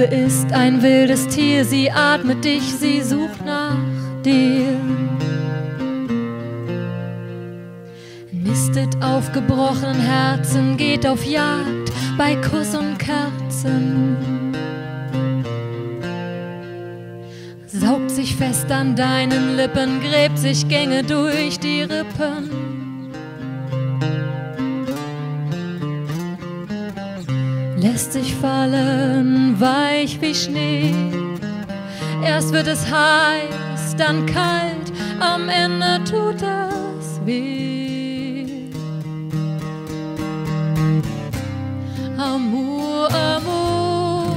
Liebe ist ein wildes Tier, sie atmet dich, sie sucht nach dir. Nistet auf gebrochenen Herzen, geht auf Jagd bei Kuss und Kerzen. Saugt sich fest an deinen Lippen, gräbt sich Gänge durch die Rippen. Lässt sich fallen, weich wie Schnee. Erst wird es heiß, dann kalt, am Ende tut es weh. Amour, Amour,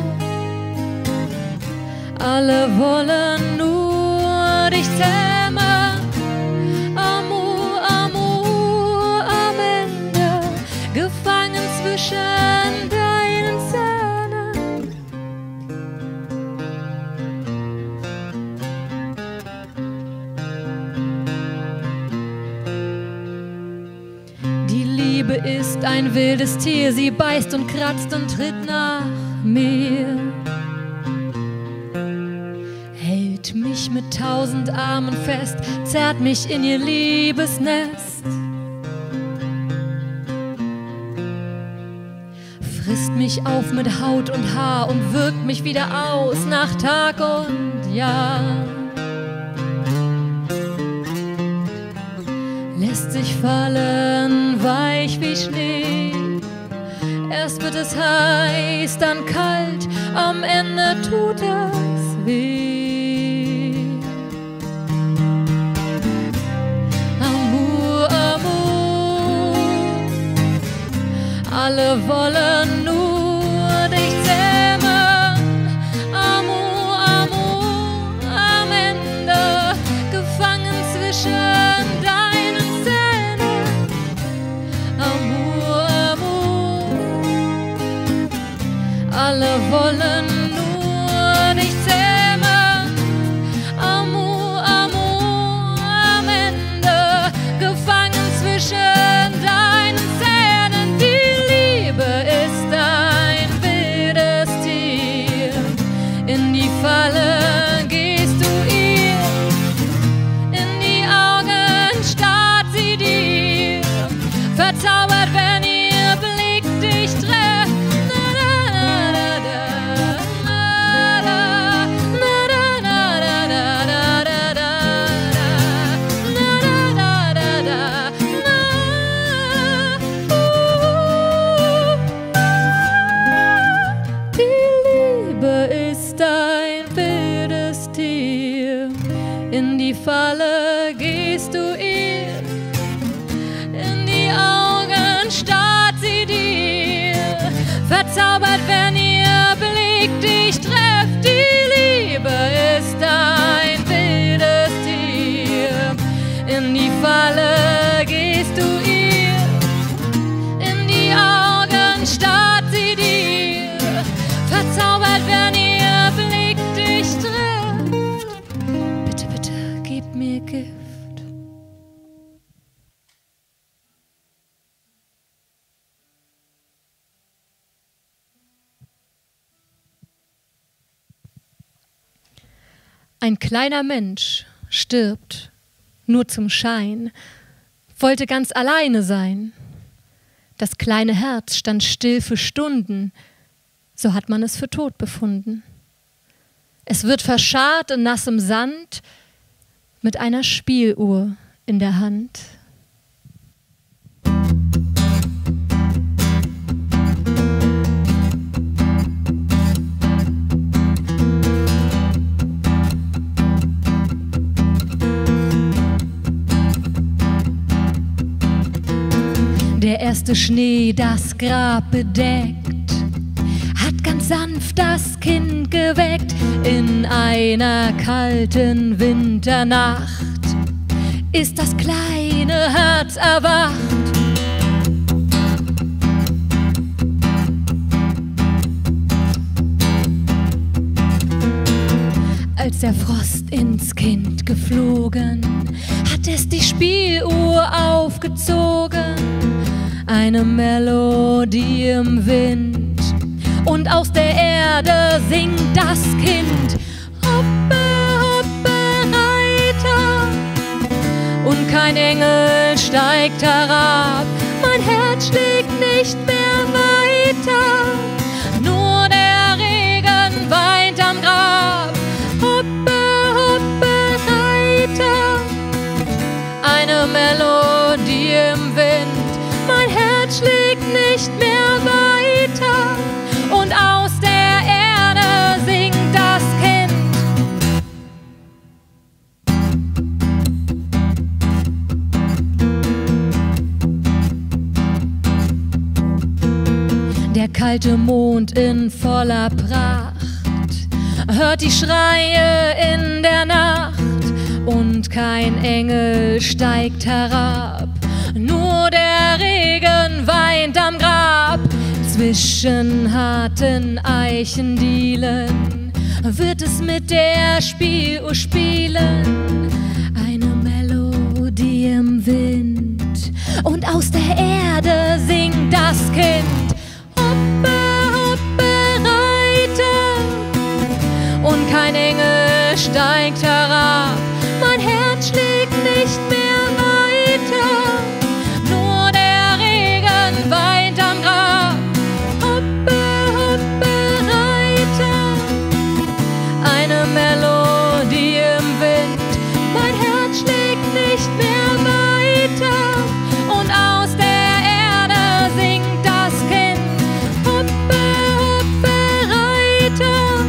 alle wollen nur dich zähmen. Amour, Amour, am Ende gefangen zwischen deinen Zähnen. Die Liebe ist ein wildes Tier, sie beißt und kratzt und tritt nach mir. Hält mich mit 1000 Armen fest, zerrt mich in ihr Liebesnest. Frisst mich auf mit Haut und Haar und wirkt mich wieder aus nach Tag und Jahr. Lässt sich fallen, weich wie Schnee. Erst wird es heiß, dann kalt, am Ende tut es weh. Amour, Amour, alle wollen nur dich zähmen. Amour, Amour, am Ende gefangen zwischen deinen Zähnen. Amour, Amour, alle wollen nur dich zähmen. Amour, Amour, am Ende gefangen zwischen deinen Zähnen. Die Liebe ist ein wildes Tier, in die Falle gehst du ihr, in die Augen starrt sie dir, verzaubert, wenn ihr Blick dich trifft. In die Falle gehst du ihr, in die Augen starrt sie dir, verzaubert, wenn ihr Blick dich trifft. Die Liebe ist ein wildes Tier, in die Falle gehst du ihr, in die Augen starrt sie dir, verzaubert, wenn ihr Blick dich trifft. Gib mir Gift. Ein kleiner Mensch stirbt nur zum Schein, wollte ganz alleine sein. Das kleine Herz stand still für Stunden, so hat man es für tot befunden. Es wird verscharrt in nassem Sand, mit einer Spieluhr in der Hand. Der erste Schnee das Grab bedeckt, hat ganz sanft das Kind geweckt. In einer kalten Winternacht ist das kleine Herz erwacht. Als der Frost ins Kind geflogen, hat es die Spieluhr aufgezogen. Eine Melodie im Wind und aus der Erde singt das Kind. Hoppe, hoppe, Reiter, und kein Engel steigt herab. Mein Herz schlägt nicht mehr weiter, nur der Regen weint am Grab. Hoppe, hoppe, Reiter, eine Melodie im Wind. Mein Herz schlägt nicht mehr weiter und aus der Erde singt das Kind. Der kalte Mond in voller Pracht hört die Schreie in der Nacht und kein Engel steigt herab. Nur der Regen weint am Grab. Zwischen harten Eichendielen wird es mit der Spieluhr spielen. Eine Melodie im Wind und aus der Erde singt das Kind. Hoppe, hoppe, Reiter, und kein Engel steigt herab. Mein Herz schlägt nicht mehr weiter, nur der Regen weint am Grab. Hoppe, hoppe, Reiter, eine Melodie im Wind. Mein Herz schlägt nicht mehr weiter und aus der Erde singt das Kind. Hoppe, hoppe, Reiter,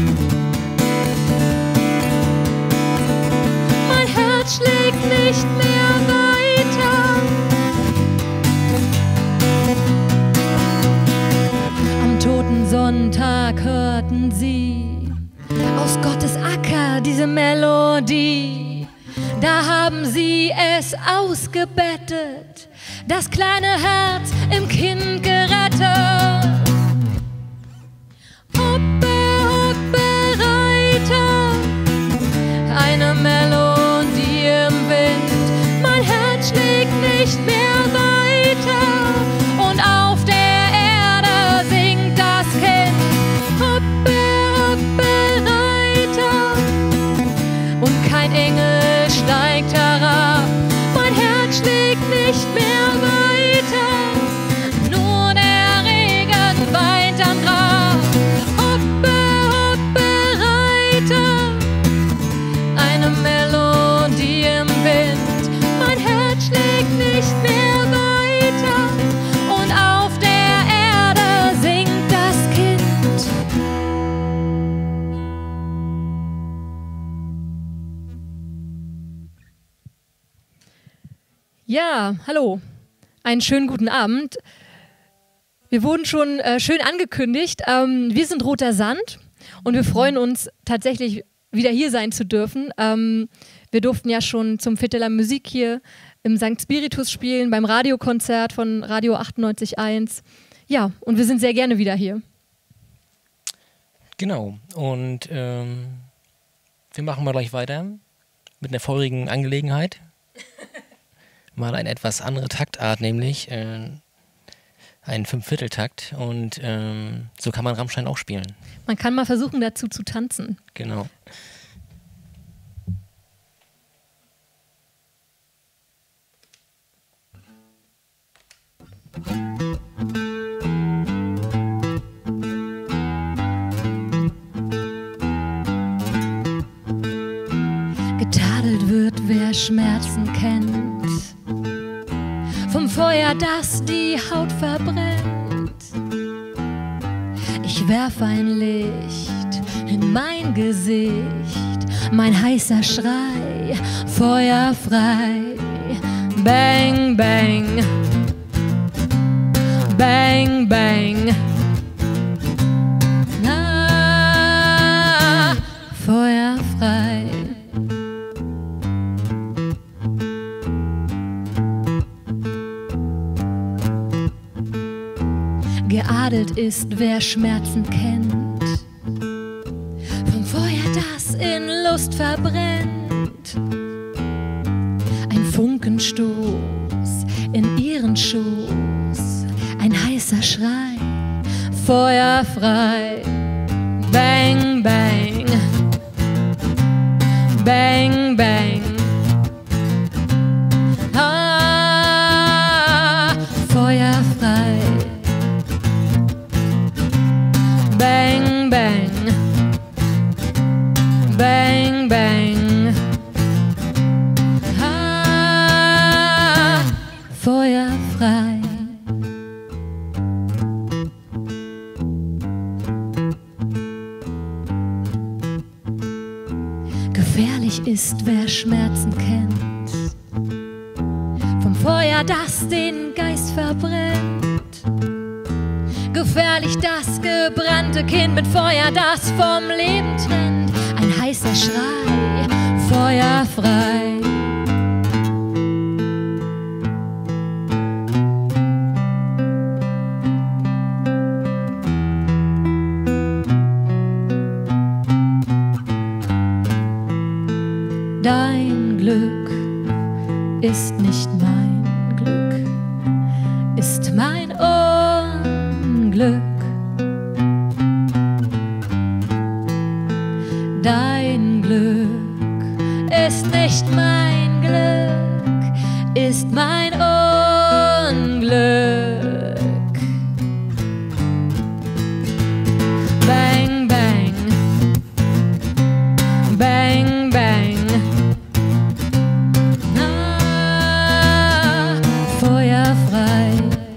mein Herz schlägt nicht mehr weiter. Am toten Sonntag hörten sie aus Gottes Acker diese Melodie. Da haben sie es ausgebettet, das kleine Herz im Kind gerettet. Hoppe, hoppe, Reiter, eine Melodie im Wind. Mein Herz schlägt nicht mehr weiter und auf der Erde singt das Kind. Hoppe, hoppe, Reiter, und kein Engel steigt herab. Mein Herz schlägt nicht mehr weiter, nur der Regen weint am Grab. Hoppe, hoppe, Reiter, eine Melodie im Wind. Mein Herz schlägt nicht mehr weiter und auf der Erde singt das Kind. Ja, hallo, einen schönen guten Abend. Wir wurden schon schön angekündigt. Wir sind Roter Sand und wir freuen uns tatsächlich wieder hier sein zu dürfen. Wir durften ja schon zum Fête de la Musique hier im St. Spiritus spielen, beim Radiokonzert von Radio 98.1. Ja, und wir sind sehr gerne wieder hier. Genau, und wir machen mal gleich weiter mit einer feurigen Angelegenheit. Mal eine etwas andere Taktart, nämlich einen Fünfvierteltakt, und so kann man Rammstein auch spielen. Man kann mal versuchen, dazu zu tanzen. Genau. Getadelt wird, wer Schmerzen kennt, vom Feuer, das die Haut verbrennt. Ich werf ein Licht in mein Gesicht, mein heißer Schrei, feuerfrei. Bang, bang, bang, bang. Na, feuerfrei. Geadelt ist, wer Schmerzen kennt, vom Feuer, das in Lust verbrennt. Ein Funkenstoß in ihren Schoß, ein heißer Schrei, feuerfrei. Bang, bang. Bang, bang. Feuerfrei. Bang, bang. Bang, bang. Feuerfrei. Gefährlich ist, wer Schmerzen kennt. Vom Feuer, das den Geist verbrennt. Gefährlich das gebrannte Kind mit Feuer, das vom Leben trennt. Ein heißer Schrei, feuerfrei. Dein Glück ist nicht mein Glück, ist mein Unglück. Dein Glück ist nicht mein Glück, ist mein Unglück. Bang, bang. Bang, bang. Feuerfrei.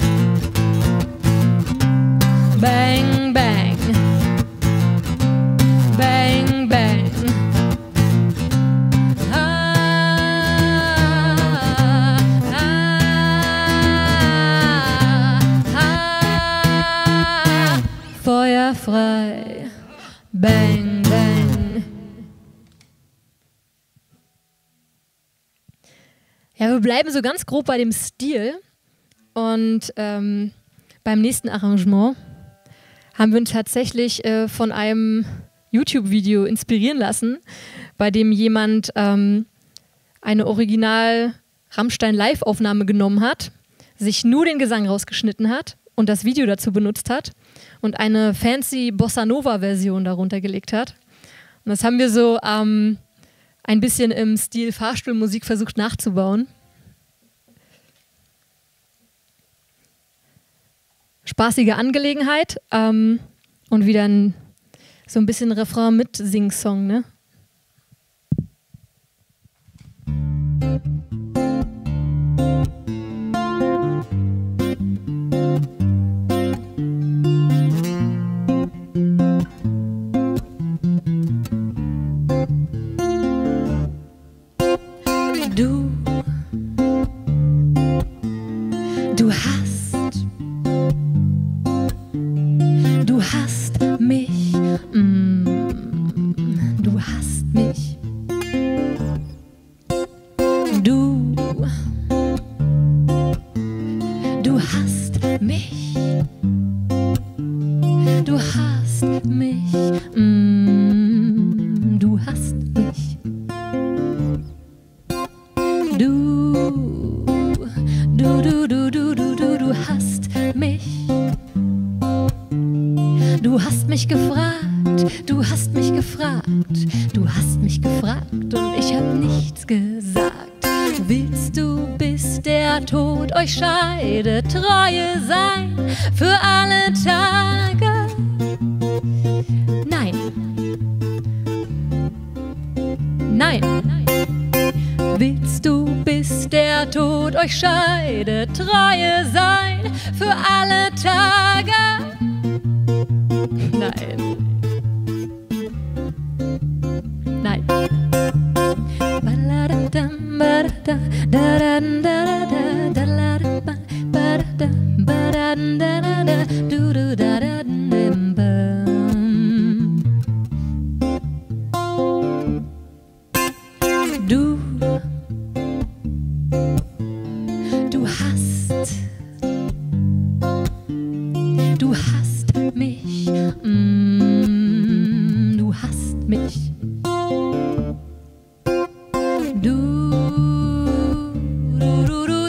Bang, bang. Bang, bang. Feuerfrei. Bang, bang. Ja, wir bleiben so ganz grob bei dem Stil und beim nächsten Arrangement haben wir uns tatsächlich von einem YouTube-Video inspirieren lassen, bei dem jemand eine Original-Rammstein-Live-Aufnahme genommen hat, sich nur den Gesang rausgeschnitten hat und das Video dazu benutzt hat und eine fancy Bossa-Nova-Version darunter gelegt hat. Und das haben wir so ein bisschen im Stil Fahrstuhlmusik versucht nachzubauen. Spaßige Angelegenheit und wieder so ein bisschen Refrain mit Sing-Song, ne? Du hast mich, du hast mich. Du hast mich, du hast mich, du hast mich. Du hast mich. Du hast mich gefragt, du hast mich gefragt, du hast mich gefragt und ich hab nichts gesagt. Willst du, bis der Tod euch scheidet, Treue sein für alle Tage? Nein. Nein. Willst du, bis der Tod euch scheidet, Treue sein für alle Tage? Nein. Nein. Du hast mich, du hast mich. Du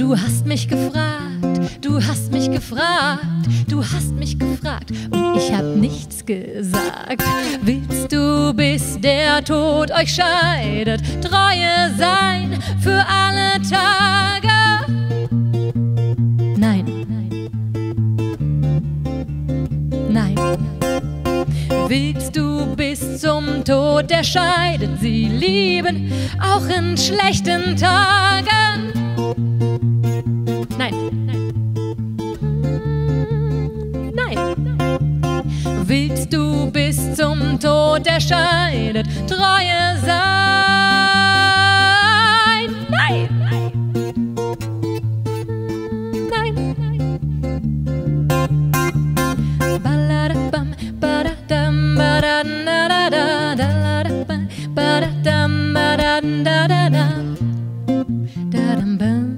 Du hast mich gefragt, du hast mich gefragt, du hast mich gefragt und ich hab nichts gesagt. Willst du, bis der Tod euch scheidet, Treue sein für alle Tage? Nein, nein. Willst du bis zum Tod, der scheidet, sie lieben, auch in schlechten Tagen? Nein, nein, nein. Willst du bis zum Tod, der scheidet, Treue sein? Nein, nein, nein. Baladabam, badadam, badadadada, daladabam, badadam, badadadada, dadam.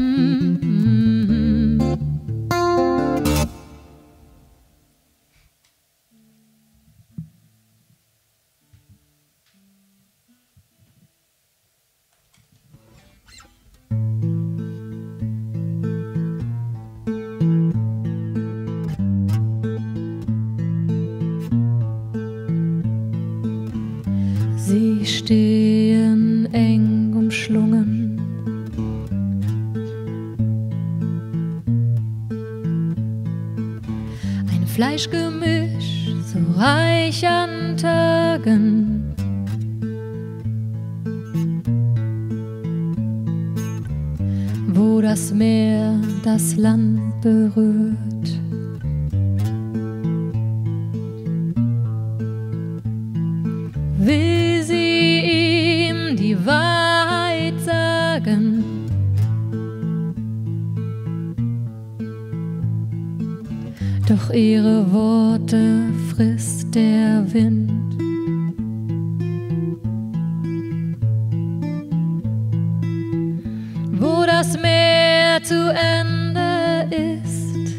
Sie stehen eng umschlungen, ein Fleischgemisch so reich an Tagen. Wo das Meer das Land berührt, will sie ihm die Wahrheit sagen. Doch ihre Worte frisst der Wind. Wo das Meer zu Ende ist,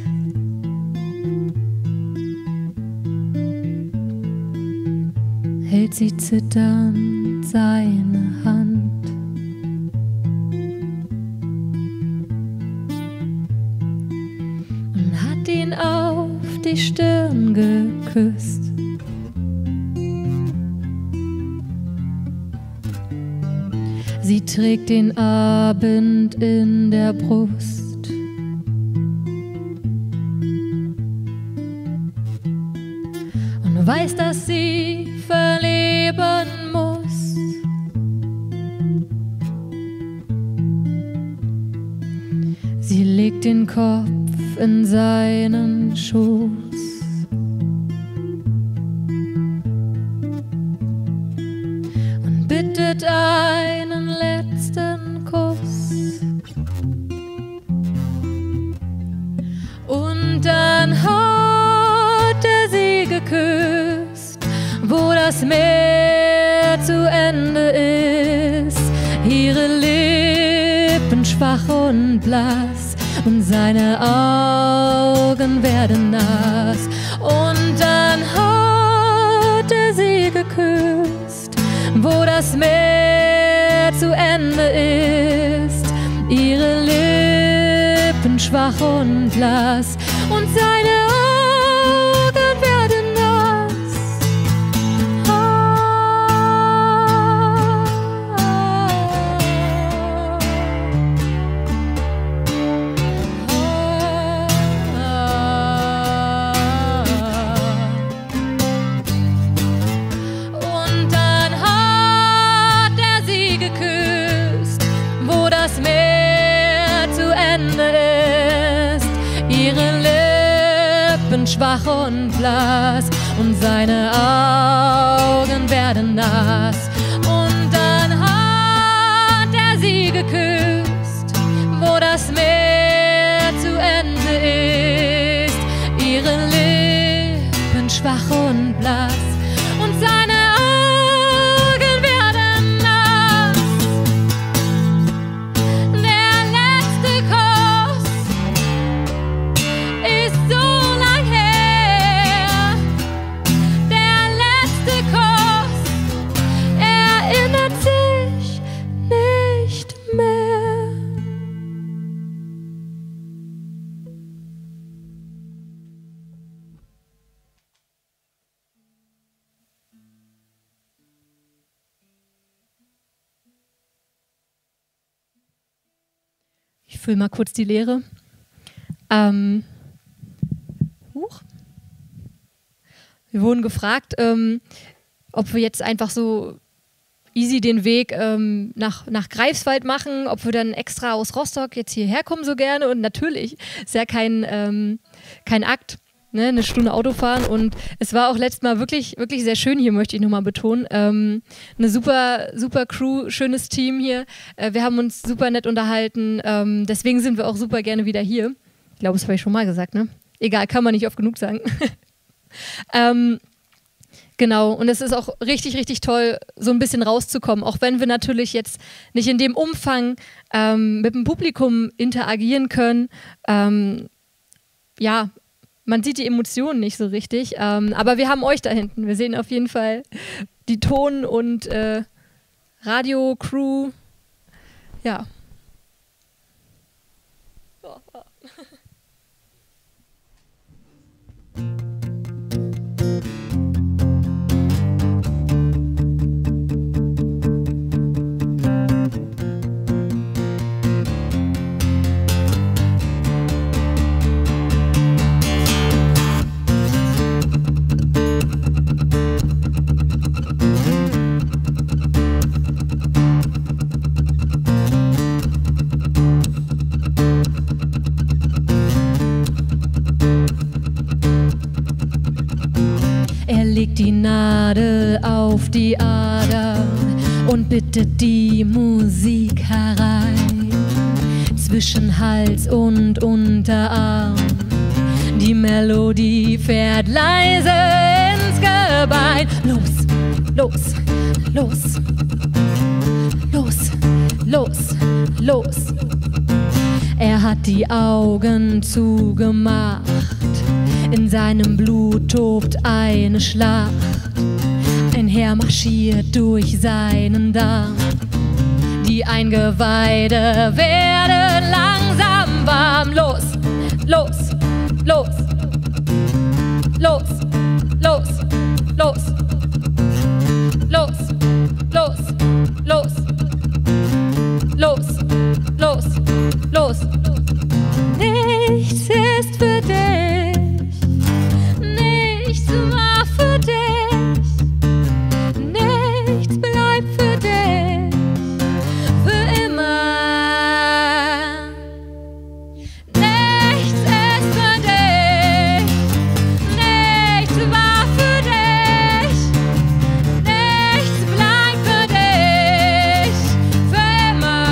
hält sie zitternd seine Hand. Und hat ihn auf die Stirn geküsst. Sie trägt den Abend in der Brust. Und weiß, dass sie verleben muss. Sie legt den Kopf in seinen Schoß. Und bittet einen letzten Kuss. Und dann hat er sie geküsst, wo das Meer zu Ende ist. Ihre Lippen schwach und blass und seine Augen werden nass. Und dann hat er sie geküsst, wo das Meer zu Ende ist. Ihre Lippen schwach und blass und seine Augen werden nass. Und dann hat er sie geküsst, wo das Meer zu Ende ist. Ihre Lippen schwach und blass und seine Augen werden nass. Und dann hat er sie geküsst, wo das Meer zu Ende ist. Ihre Lippen schwach und blass und seine Augen werden nass. Der letzte Kuss ist so lang her. Der letzte Kuss erinnert sich nicht mehr. fülle mal kurz die Leere. Wir wurden gefragt, ob wir jetzt einfach so easy den Weg nach Greifswald machen, ob wir dann extra aus Rostock jetzt hierher kommen so gerne. Und natürlich ist ja kein Akt, ne? Eine Stunde Auto fahren. Und es war auch letztes Mal wirklich, wirklich sehr schön hier, möchte ich nochmal betonen. Eine super, super Crew, schönes Team hier. Wir haben uns super nett unterhalten. Deswegen sind wir auch super gerne wieder hier. Ich glaube, das habe ich schon mal gesagt, ne? Egal, kann man nicht oft genug sagen. Genau, und es ist auch richtig, richtig toll, so ein bisschen rauszukommen, auch wenn wir natürlich jetzt nicht in dem Umfang mit dem Publikum interagieren können. Ja, man sieht die Emotionen nicht so richtig, aber wir haben euch da hinten. Wir sehen auf jeden Fall die Ton- und Radio-Crew. Ja. Legt die Nadel auf die Ader und bittet die Musik herein. Zwischen Hals und Unterarm, die Melodie fährt leise ins Gebein. Los, los, los, los, los, los. Er hat die Augen zugemacht. In seinem Blut tobt eine Schlacht. Ein Heer marschiert durch seinen Darm. Die Eingeweide werden langsam warm. Los, los, los, los, los, los, los, los, los, los, los, los. Nichts ist für dich. Nichts war für dich, nichts bleibt für dich, für immer. Nichts ist für dich, nichts war für dich, nichts bleibt für dich, für immer.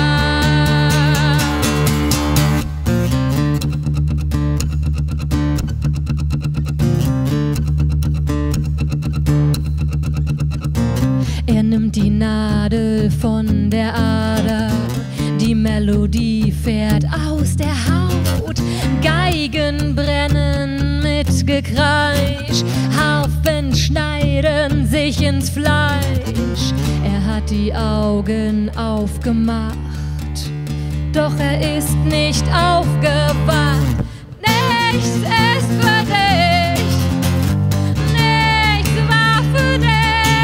Er nimmt die Nadel von der Ader, die Melodie fährt aus der Haut, Geigen brennen mit Gekreisch, Harfen schneiden sich ins Fleisch. Er hat die Augen aufgemacht, doch er ist nicht aufgewacht. Nichts ist für dich, nichts war für dich.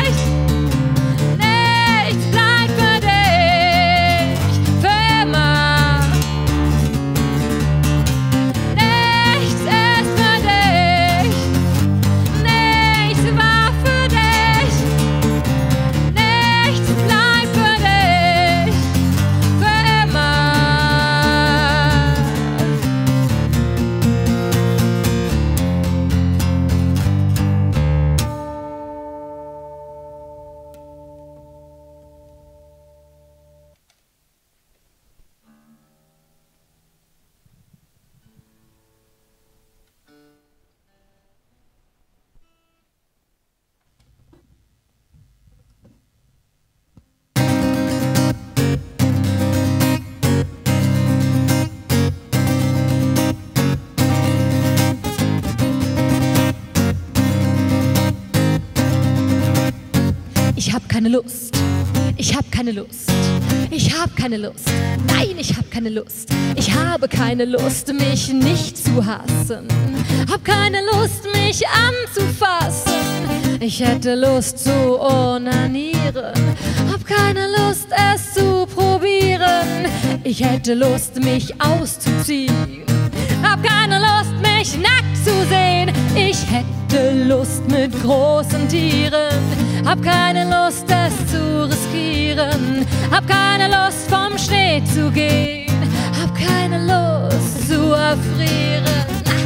Ich hab keine Lust, ich hab keine Lust, ich hab keine Lust, nein, ich hab keine Lust, ich habe keine Lust, mich nicht zu hassen, hab keine Lust, mich anzufassen, ich hätte Lust zu onanieren, hab keine Lust, es zu probieren, Ich hätte Lust, mich auszuziehen. Hab keine Lust, mich nackt zu sehen. Ich hätte Lust mit großen Tieren. Hab keine Lust, es zu riskieren. Hab keine Lust, vom Schnee zu gehen. Hab keine Lust zu erfrieren.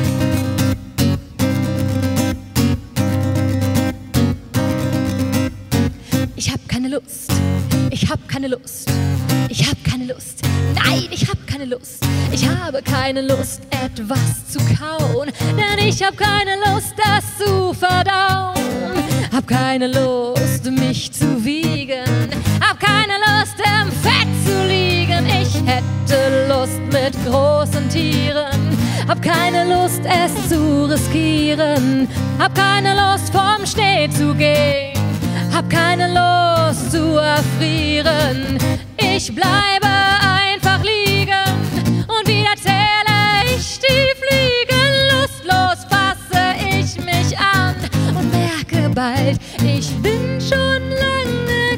Ich hab keine Lust. Ich hab keine Lust. Ich hab keine Lust. Nein, ich hab keine Lust. Ich habe keine Lust, etwas zu kauen. Denn ich hab keine Lust, das zu verdauen. Hab keine Lust, mich zu wiegen. Hab keine Lust, im Fett zu liegen. Ich hätte Lust mit großen Tieren. Hab keine Lust, es zu riskieren. Hab keine Lust, vom Schnee zu gehen. Hab keine Lust zu erfrieren. Ich bleibe einfach liegen und wieder zähle ich die Fliegen. Lustlos fasse ich mich an und merke bald, ich bin schon lange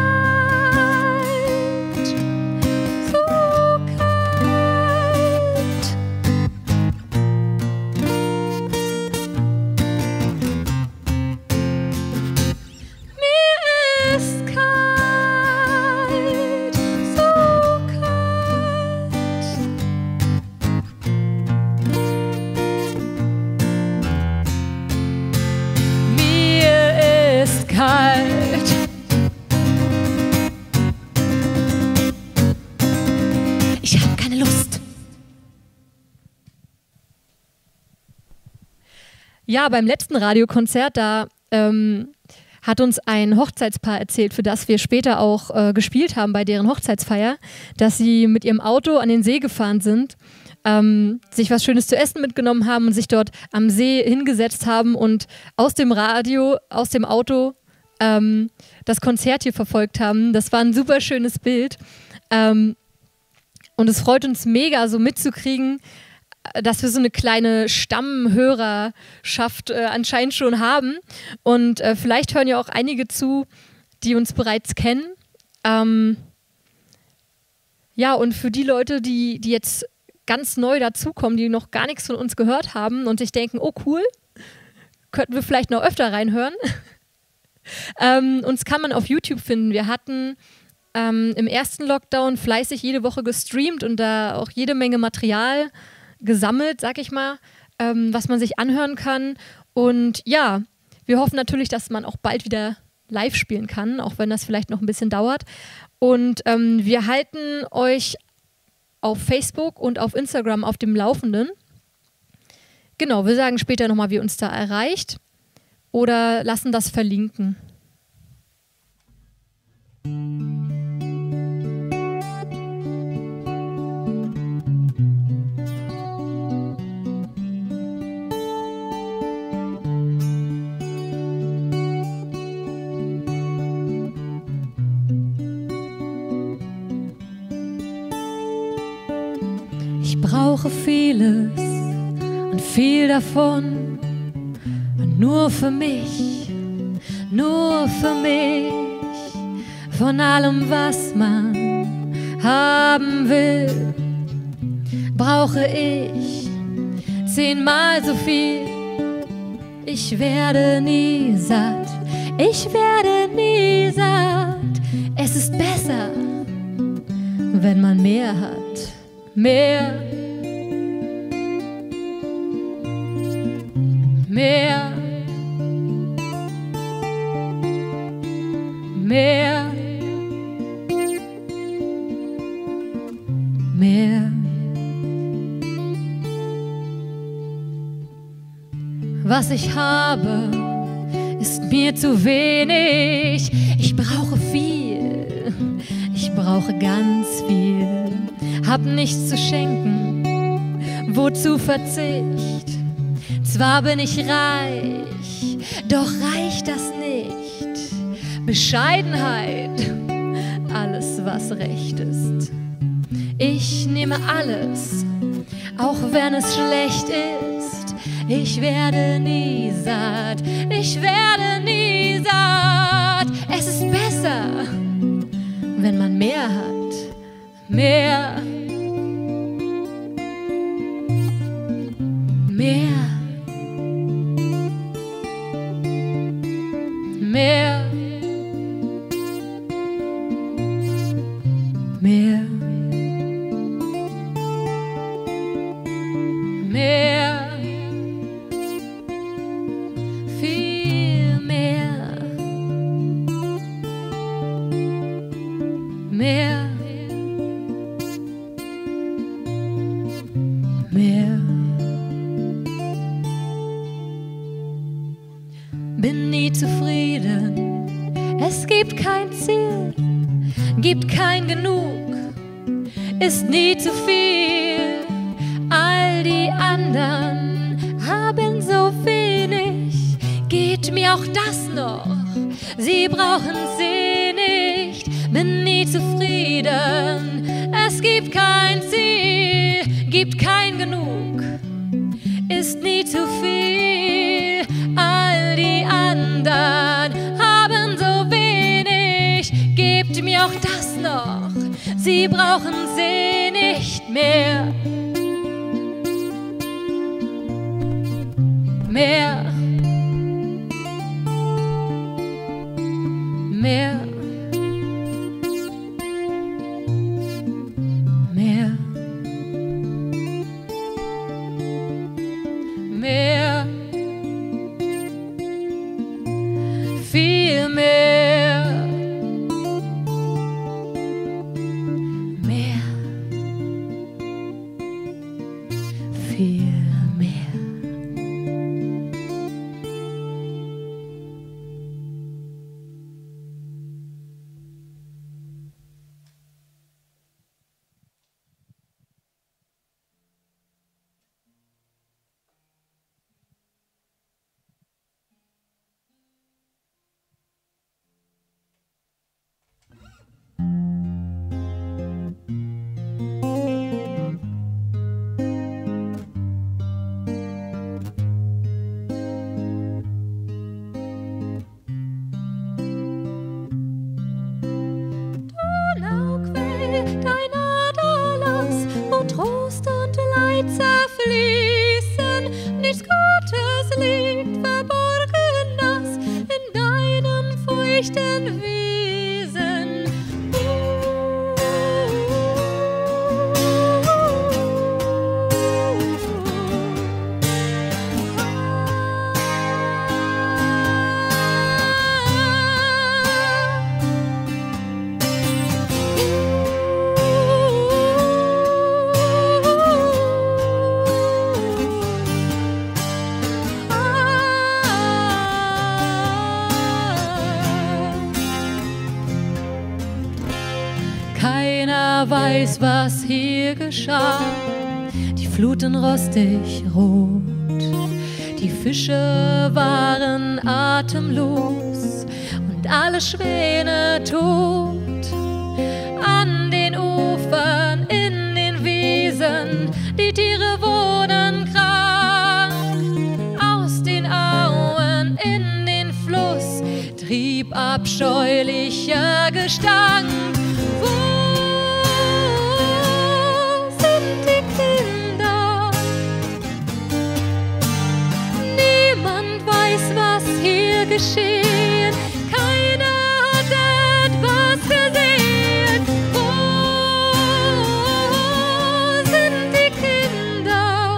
kalt, so kalt. Mir ist kalt. Ich habe keine Lust. Ja, beim letzten Radiokonzert, da hat uns ein Hochzeitspaar erzählt, für das wir später auch gespielt haben bei deren Hochzeitsfeier, dass sie mit ihrem Auto an den See gefahren sind, sich was Schönes zu essen mitgenommen haben und sich dort am See hingesetzt haben und aus dem Radio, aus dem Auto das Konzert hier verfolgt haben. Das war ein super schönes Bild. Und es freut uns mega, so mitzukriegen, dass wir so eine kleine Stammhörerschaft anscheinend schon haben. Und vielleicht hören ja auch einige zu, die uns bereits kennen. Ja, und für die Leute, die jetzt ganz neu dazukommen, die noch gar nichts von uns gehört haben und sich denken, oh cool, könnten wir vielleicht noch öfter reinhören. Uns kann man auf YouTube finden. Wir hatten im ersten Lockdown fleißig jede Woche gestreamt und da auch jede Menge Material gesammelt, sag ich mal, was man sich anhören kann. Und ja, wir hoffen natürlich, dass man auch bald wieder live spielen kann, auch wenn das vielleicht noch ein bisschen dauert. Und wir halten euch auf Facebook und auf Instagram auf dem Laufenden. Genau, wir sagen später nochmal, wie uns da erreicht. Oder lassen das verlinken. Ich brauche vieles und viel davon. Nur für mich, von allem, was man haben will, brauche ich 10-mal so viel. Ich werde nie satt, es ist besser, wenn man mehr hat, mehr. Mehr. Was ich habe, ist mir zu wenig. Ich brauche viel, ich brauche ganz viel. Hab nichts zu schenken, wozu Verzicht? Zwar bin ich reich, doch reicht das nicht. Bescheidenheit, alles was recht ist. Ich nehme alles, auch wenn es schlecht ist. Ich werde nie satt, Es ist besser, wenn man mehr hat, mehr, mehr, mehr, mehr, mehr, viel mehr, mehr, mehr. Bin nie zufrieden, es gibt kein Ziel, gibt kein Genug, ist nie zu viel. All die anderen haben so wenig, geht mir auch das noch, sie brauchen sie nicht. Bin nie zufrieden, es gibt kein Ziel, gibt kein Genug, ist nie zu viel. All die anderen haben so wenig, gebt mir auch das noch, sie brauchen sie nicht mehr. Mehr, mehr, mehr, mehr, viel mehr, mehr, viel mehr. Dein Aderlass, wo Trost und Leid zerfließen, nichts Gutes liegt verborgen nass in deinen feuchten Wiesen. Keiner weiß, was hier geschah. Die Fluten rostig rot, die Fische waren atemlos und alle Schwäne tot. An den Ufern, in den Wiesen, die Tiere wohnen krank. Aus den Auen in den Fluss trieb abscheulicher Gestank. Wo sind die Kinder? Niemand weiß, was hier geschehen. Keiner hat etwas gesehen. Wo sind die Kinder?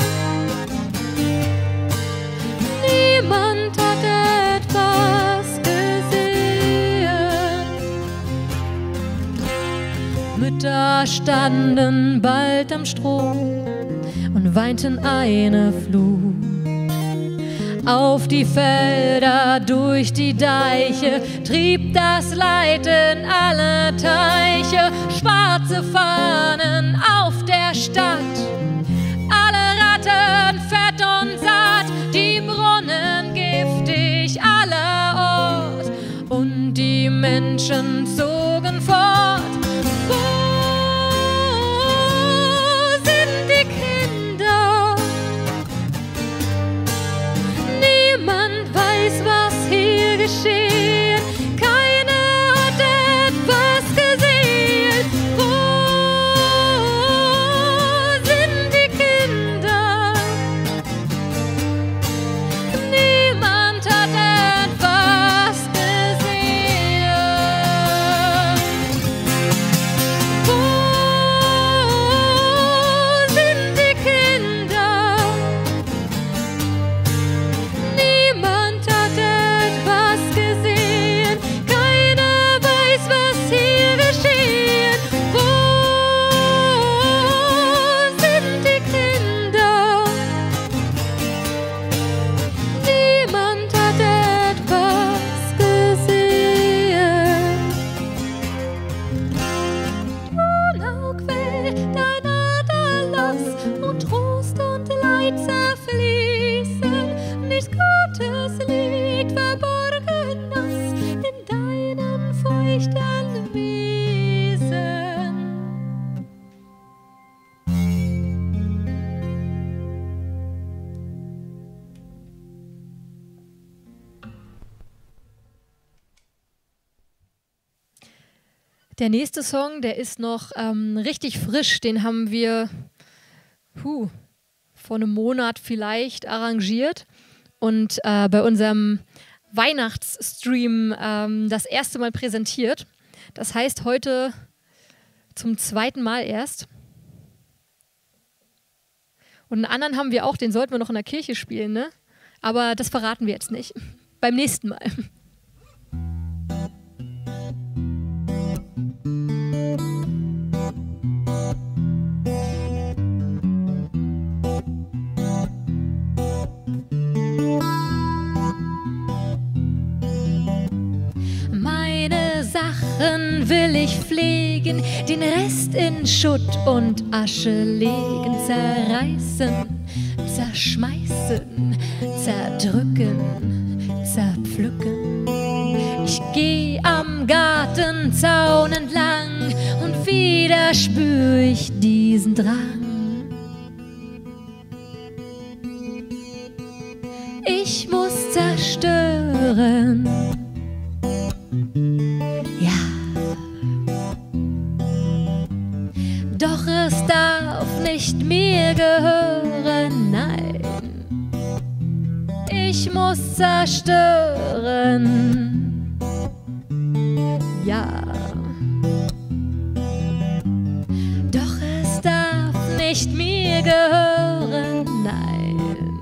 Niemand hat etwas gesehen. Mütter standen bald am Strom und weinten eine Flut. Auf die Felder, durch die Deiche, trieb das Leid in alle Teiche. Schwarze Fahnen auf der Stadt, alle Ratten fett und satt, die Brunnen giftig allerorts und die Menschen zogen fort. Wo sind die Kinder? Niemand weiß, was hier geschehen. Keiner hat etwas gesehen. Wo wird dein Aderlass und Trost und Leid zerfließen. Nichts Gutes liegt verborgen nass in deinen feuchten Wesen. Der nächste Song, der ist noch richtig frisch. Den haben wir vor einem Monat vielleicht arrangiert und bei unserem Weihnachtsstream das erste Mal präsentiert. Das heißt heute zum zweiten Mal erst. Und einen anderen haben wir auch, den sollten wir noch in der Kirche spielen, ne? Aber das verraten wir jetzt nicht. Beim nächsten Mal. Meine Sachen will ich pflegen, den Rest in Schutt und Asche legen, zerreißen, zerschmeißen, zerdrücken, zerpflücken. Ich geh am Gartenzaun entlang und wieder spür ich diesen Drang. Ich muss zerstören. Doch es darf nicht mir gehören, nein. Ich muss zerstören, ja. Doch es darf nicht mir gehören, nein.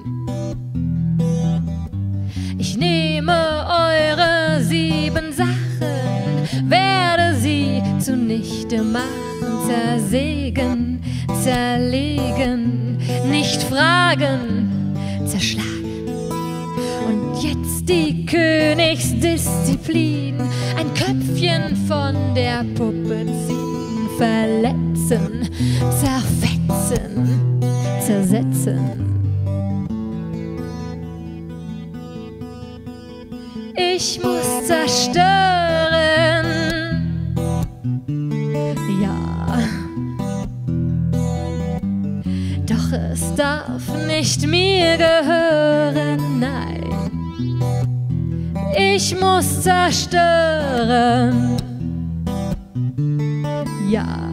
Ich nehme eure 7 Sachen, werde sie zunichte machen. Zersägen, zerlegen, nicht fragen, zerschlagen. Und jetzt die Königsdisziplin, ein Köpfchen von der Puppe ziehen, verletzen, zerfetzen, zersetzen. Ich muss zerstören, ja. Doch es darf nicht mir gehören, nein. Ich muss zerstören, ja.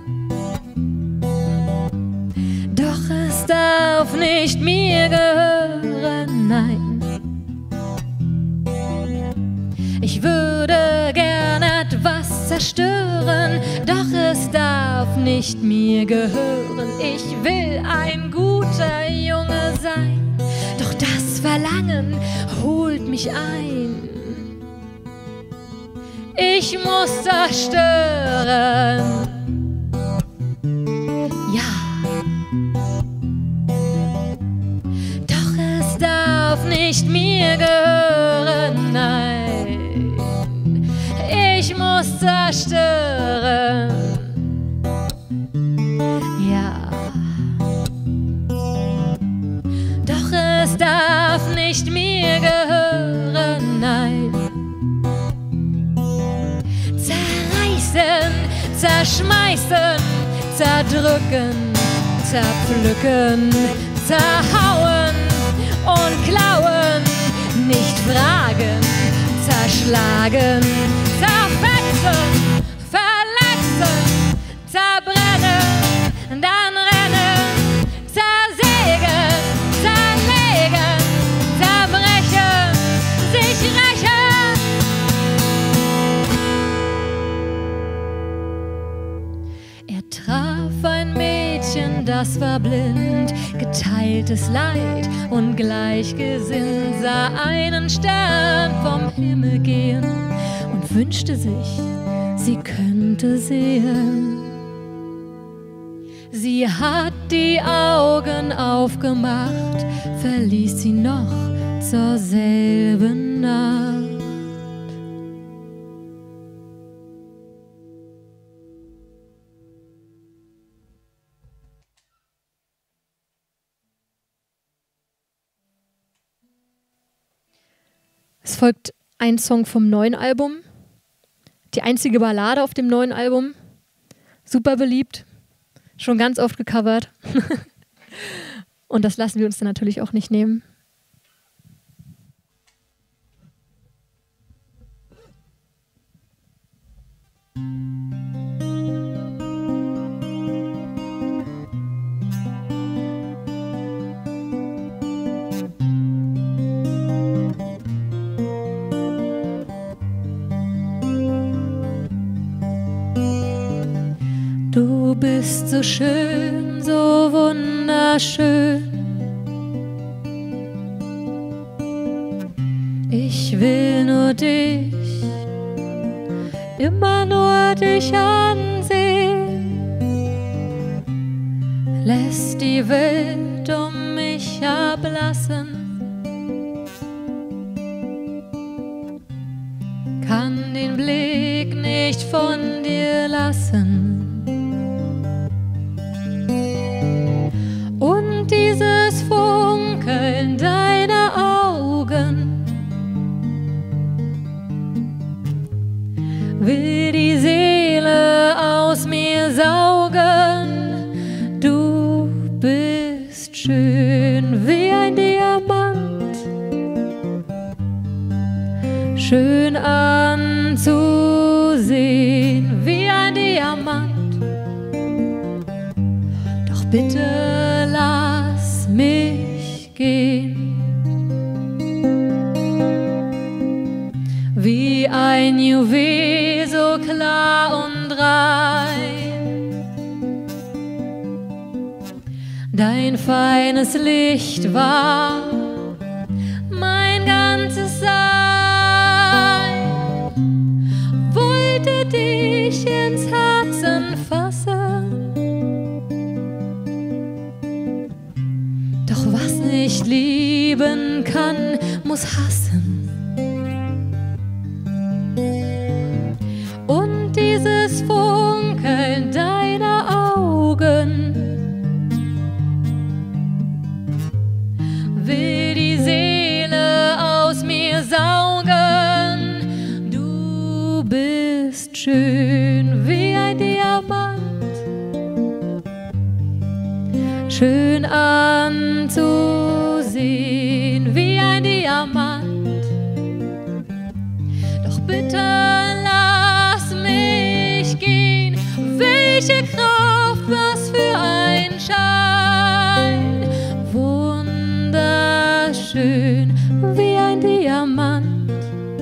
Doch es darf nicht mir gehören, nein. Ich würde gern etwas zerstören, doch es darf nicht mir gehören. Ich will ein guter Junge sein, doch das Verlangen holt mich ein. Ich muss zerstören, ja. Doch es darf nicht mir gehören, nein. Ich muss zerstören, ja. Doch es darf nicht mir gehören, nein. Zerreißen, zerschmeißen, zerdrücken, zerpflücken, zerhauen und klauen, nicht fragen, zerschlagen, zerfetzen, verletzen, zerbrennen, dann rennen, zersägen, zerlegen, zerbrechen, sich rächen. Er traf ein Mädchen, das war blind, geteiltes Leid und gleichgesinnt, sah einen Stern vom Himmel gehen und wünschte sich, sie könnte sehen. Sie hat die Augen aufgemacht, verließ sie noch zur selben Nacht. Es folgt ein Song vom neuen Album. Die einzige Ballade auf dem neuen Album. Super beliebt. Schon ganz oft gecovert. Und das lassen wir uns dann natürlich auch nicht nehmen. Du bist so schön, so wunderschön. Ich will nur dich, immer nur dich ansehen. Lässt die Welt um mich ablassen. Kann den Blick nicht von dir lassen. Und dieses Funkeln deiner Augen will die Seele aus mir saugen. Du bist schön wie ein Diamant, schön anzusehen wie ein Diamant. Doch bitte lass mich gehen, wie ein Juwel so klar und rein. Dein feines Licht war mein ganzes Sein. Wollte dich ins Herzen fassen, doch was nicht lieben kann, muss hassen. Und dieses Funkeln deiner Augen will die Seele aus mir saugen. Du bist schön wie ein Diamant, schön anzusehen wie ein Diamant. Doch bitte lass mich gehen. Welche Kraft, was für ein Schein. Wunderschön wie ein Diamant,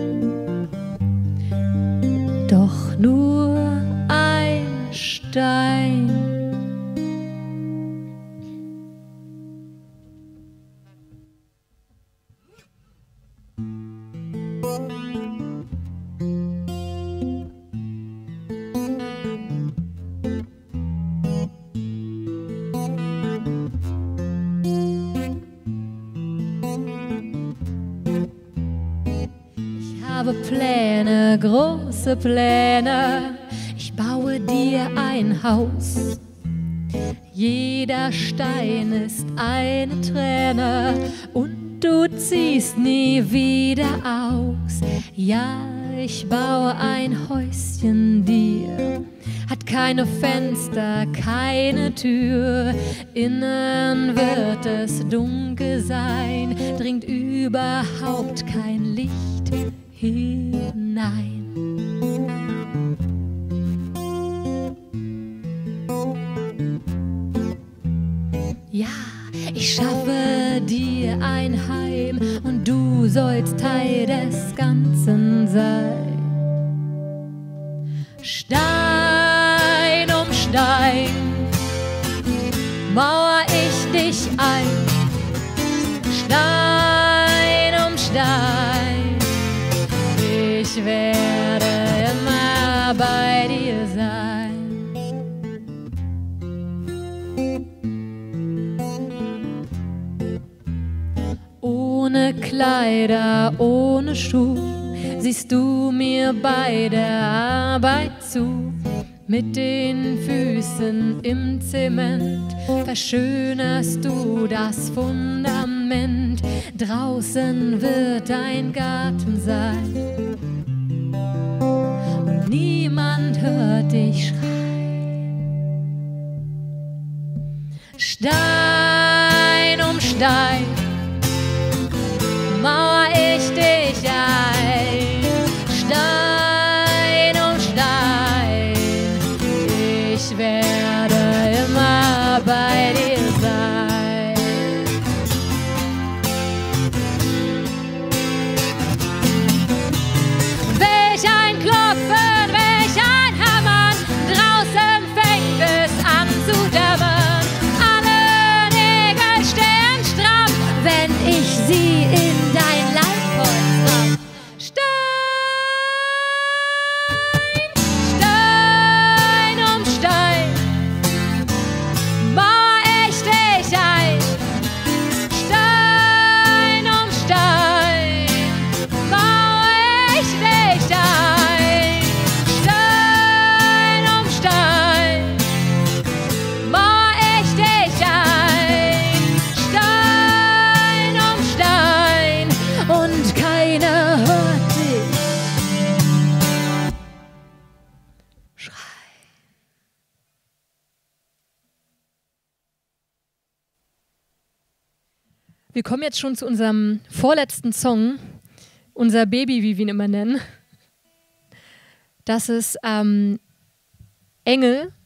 doch nur ein Stein. Ich habe Pläne, große Pläne. Ich baue dir ein Haus. Jeder Stein ist eine Träne und du ziehst nie wieder aus. Ja, ich baue ein Häuschen dir. Hat keine Fenster, keine Tür. Innen wird es dunkel sein, dringt überhaupt kein Licht hinein. Ja, ich schaffe dir ein Heim und du sollst Teil des Ganzen sein. Stein um Stein mauer ich dich ein. Stein um Stein, ich werde immer bei dir sein. Ohne Kleider, ohne Schuh, siehst du mir bei der Arbeit zu. Mit den Füßen im Zement verschönerst du das Fundament. Draußen wird dein Garten sein und niemand hört dich schreien. Stein um Stein mauer ich dich ein. Stein um Stein, ich werde immer bei dir sein. Welch ein Klopfen, welch ein Hammern, draußen fängt es an zu dämmern. Alle Nägel stehen stramm, wenn ich sie in dein Leib polster. Wir kommen jetzt schon zu unserem vorletzten Song, unser Baby, wie wir ihn immer nennen. Das ist Engel.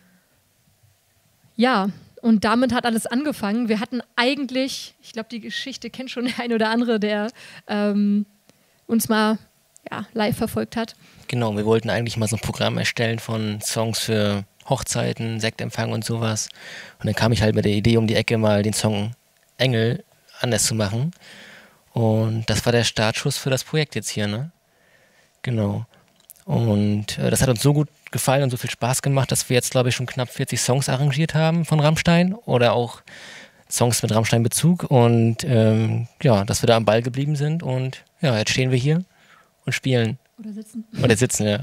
Ja, und damit hat alles angefangen. Wir hatten eigentlich, ich glaube, die Geschichte kennt schon der ein oder andere, der uns mal live verfolgt hat. Genau, wir wollten eigentlich mal so ein Programm erstellen von Songs für Hochzeiten, Sektempfang und sowas. Und dann kam ich halt mit der Idee um die Ecke, mal den Song Engel anders zu machen. Und das war der Startschuss für das Projekt jetzt hier, ne? Genau. Und das hat uns so gut gefallen und so viel Spaß gemacht, dass wir jetzt, glaube ich, schon knapp 40 Songs arrangiert haben von Rammstein oder auch Songs mit Rammstein-Bezug. Und dass wir da am Ball geblieben sind. Und ja, jetzt stehen wir hier und spielen. Oder sitzen. Oder sitzen, ja.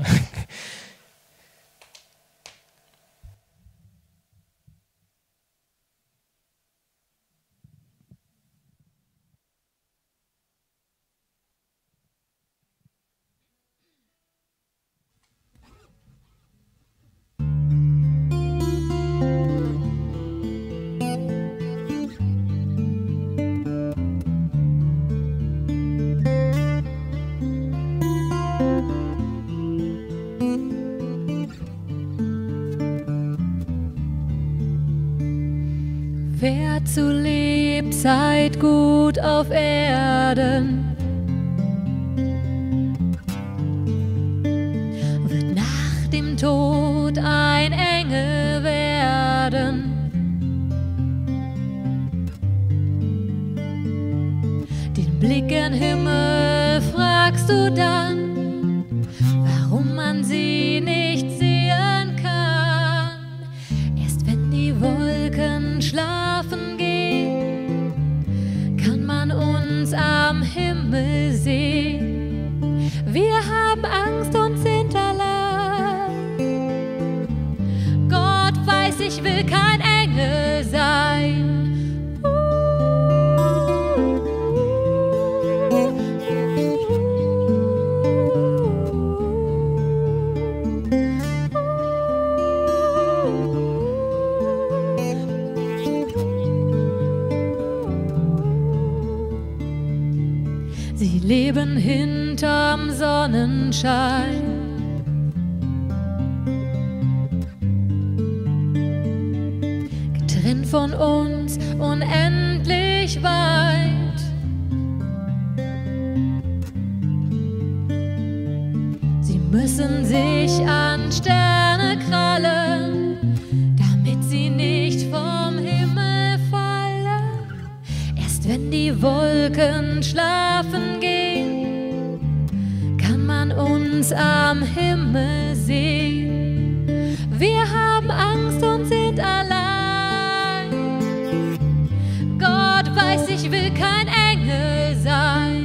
Wer zu Lebzeit gut auf Erden, wird nach dem Tod ein Engel werden. Den Blick gen Himmel fragst du dann, warum man sie nicht sehen kann. Erst wenn die Wolken schlafen gehen, kann man uns am Himmel sehen. Wir haben Angst und sind allein. Gott weiß, ich will kein Engel sein. Sie leben hinterm Sonnenschein. Getrennt von uns unendlich weit. Sie müssen sich an Sterne krallen, damit sie nicht vom Himmel fallen. Erst wenn die Wolken schlafen gehen, kann man uns am Himmel sehen. Wir haben Angst und sind allein. Gott weiß, ich will kein Engel sein.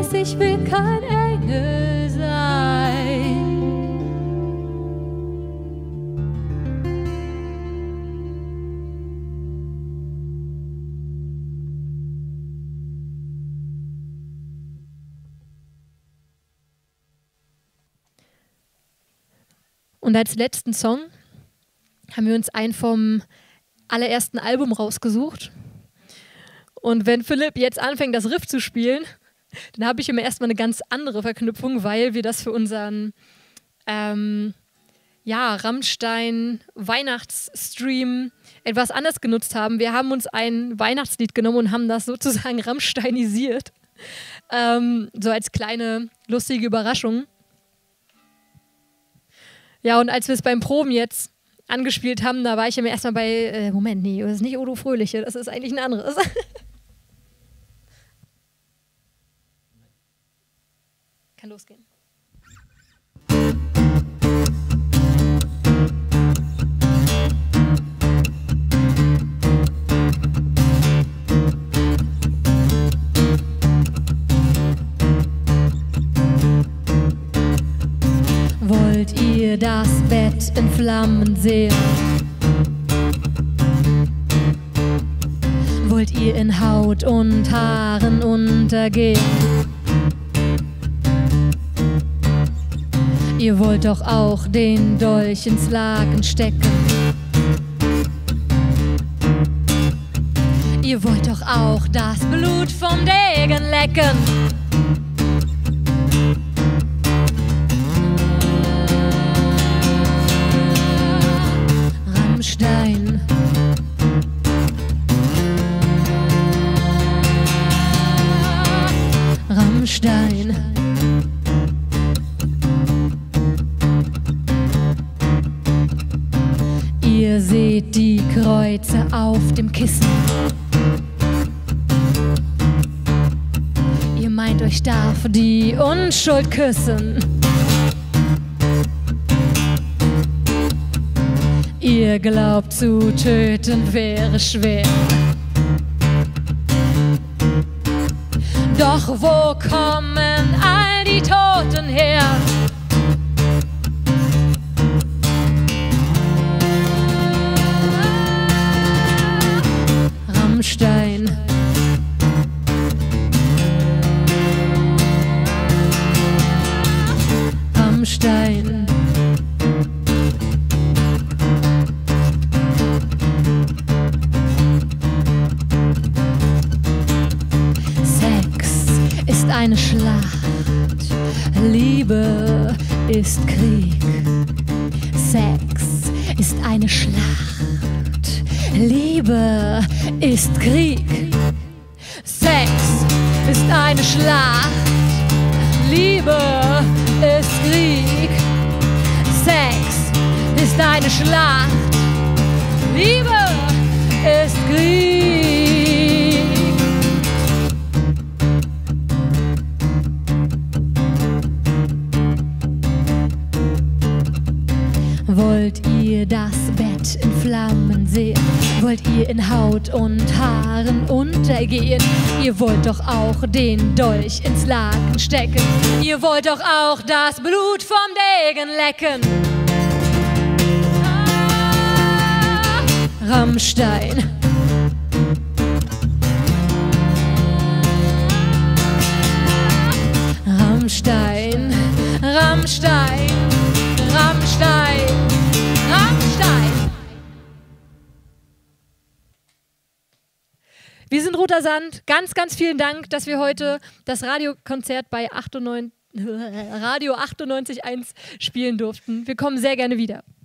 weiß, ich will kein Engel sein. Und als letzten Song haben wir uns einen vom allerersten Album rausgesucht. Und wenn Philipp jetzt anfängt, das Riff zu spielen, dann habe ich immer erstmal eine ganz andere Verknüpfung, weil wir das für unseren Rammstein-Weihnachtsstream etwas anders genutzt haben. Wir haben uns ein Weihnachtslied genommen und haben das sozusagen Rammsteinisiert. So als kleine, lustige Überraschung. Ja, und als wir es beim Proben jetzt angespielt haben, da war ich immer erstmal bei, Moment, nee, das ist nicht Odo Fröhliche, das ist eigentlich ein anderes. Kann losgehen. Wollt ihr das Bett in Flammen sehen? Wollt ihr in Haut und Haaren untergehen? Ihr wollt doch auch den Dolch ins Laken stecken. Ihr wollt doch auch das Blut vom Degen lecken. Rammstein. Rammstein. Ihr seht die Kreuze auf dem Kissen. Ihr meint, euch darf die Unschuld küssen. Ihr glaubt, zu töten wäre schwer. Doch wo kommen all die Toten her? Rammstein. Rammstein. Sex ist eine Schlacht, Liebe ist Krieg. Sex ist eine Schlacht, Liebe ist Krieg. Sex ist eine Schlacht, Liebe ist Krieg. Sex ist eine Schlacht, Liebe ist Krieg. Wollt ihr das Bett in Flammen sehen? Wollt ihr in Haut und Haaren untergehen? Ihr wollt doch auch den Dolch ins Laken stecken. Ihr wollt doch auch das Blut vom Degen lecken. Rammstein. Rammstein, Rammstein, Rammstein, Rammstein. Wir sind Roter Sand. Ganz, ganz vielen Dank, dass wir heute das Radiokonzert bei Radio 98.1 spielen durften. Wir kommen sehr gerne wieder.